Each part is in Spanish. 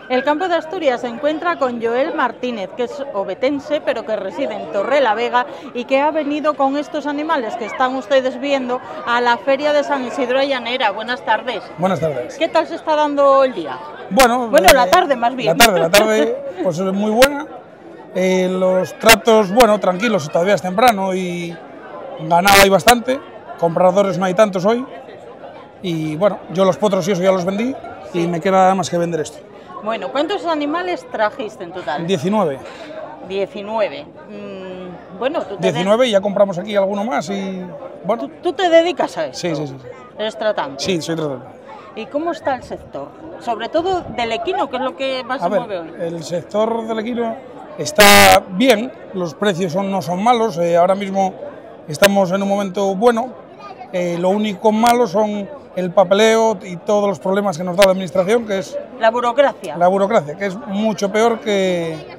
El Campo de Asturias se encuentra con Joel Martínez, que es obetense, pero que reside en Torrelavega y que ha venido con estos animales que están ustedes viendo a la Feria de San Isidro de Llanera. Buenas tardes. Buenas tardes. ¿Qué tal se está dando el día? Bueno, la tarde más bien. La tarde pues es muy buena. Los tratos, bueno, tranquilos, todavía es temprano y ganado hay bastante. Compradores no hay tantos hoy. Y bueno, yo los potros y eso ya los vendí y me queda nada más que vender esto. Bueno, ¿cuántos animales trajiste en total? 19. 19. Bueno, tú 19 y ya compramos aquí alguno más y bueno. ¿Tú te dedicas a eso? Sí. ¿Eres tratante? Sí, soy tratante. ¿Y cómo está el sector? Sobre todo del equino, que es lo que más se mueve hoy. El sector del equino está bien, los precios no son malos, ahora mismo estamos en un momento bueno, lo único malo son el papeleo y todos los problemas que nos da la administración, que es la burocracia. La burocracia, que es mucho peor que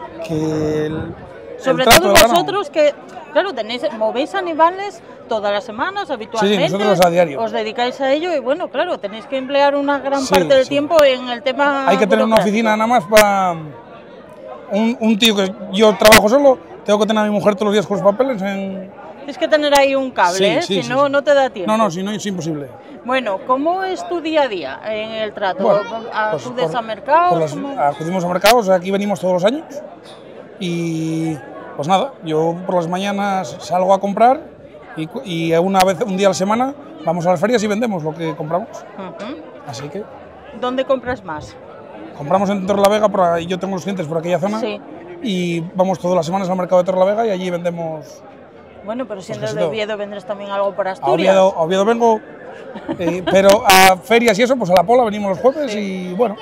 sobre el trato todo del vosotros que, claro, movéis animales todas las semanas habitualmente. Sí, nosotros a diario. Os dedicáis a ello y bueno, claro, tenéis que emplear una gran parte del tiempo en el tema. Hay que tener una oficina nada más para un tío que yo trabajo solo, tengo que tener a mi mujer todos los días con los papeles Tienes que tener ahí un cable, si no, no te da tiempo. No, si no es imposible. Bueno, ¿cómo es tu día a día en el trato? Bueno, ¿Acudes a mercados? Acudimos a mercados, aquí venimos todos los años y pues nada, yo por las mañanas salgo a comprar y un día a la semana vamos a las ferias y vendemos lo que compramos. Así que... ¿Dónde compras más? Compramos en Torrelavega, yo tengo los clientes por aquella zona y vamos todas las semanas al mercado de Torrelavega y allí vendemos. Bueno, pero siendo de Oviedo vendrás también algo por Asturias. A Oviedo vengo, pero a ferias y eso, pues a La Pola venimos los jueves y bueno,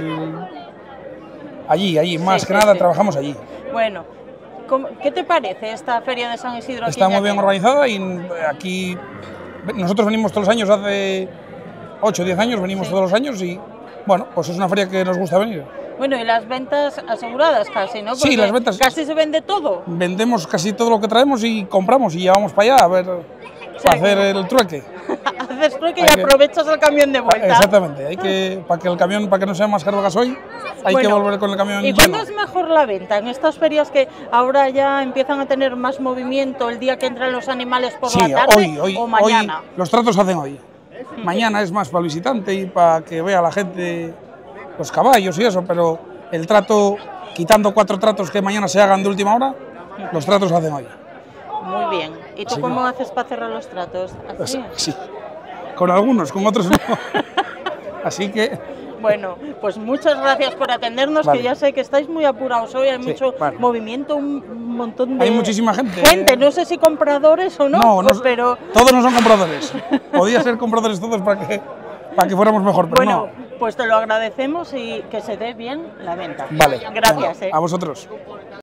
allí, más que nada trabajamos allí. Bueno, ¿qué te parece esta Feria de San Isidro? Está muy bien organizada y aquí nosotros venimos todos los años, hace 8 o 10 años venimos todos los años y bueno, pues es una feria que nos gusta venir. Bueno, y las ventas aseguradas casi, ¿no? Porque sí, las ventas. Casi se vende todo. Vendemos casi todo lo que traemos y compramos y llevamos para allá a ver, para hacer el trueque. Haces trueque y aprovechas el camión de vuelta. Exactamente, para que no sea más caro el gasoil, hay que volver con el camión ¿Y cuándo es mejor la venta? En estas ferias que ahora ya empiezan a tener más movimiento, el día que entran los animales por la tarde o mañana. Hoy, los tratos se hacen hoy. Mañana es más para el visitante y para que vea la gente los caballos y eso, pero el trato, quitando 4 tratos que mañana se hagan de última hora, los tratos se hacen hoy. Muy bien. ¿Y tú cómo haces para cerrar los tratos? ¿Así? Sí, con algunos, con otros no. Así que... Bueno, pues muchas gracias por atendernos, que ya sé que estáis muy apurados hoy, hay mucho movimiento, un montón de... Hay muchísima gente. No sé si compradores o no, pero... Todos no son compradores. Podía ser compradores todos para que fuéramos mejor, pero bueno, pues te lo agradecemos y que se dé bien la venta. Vale. Gracias. A vosotros.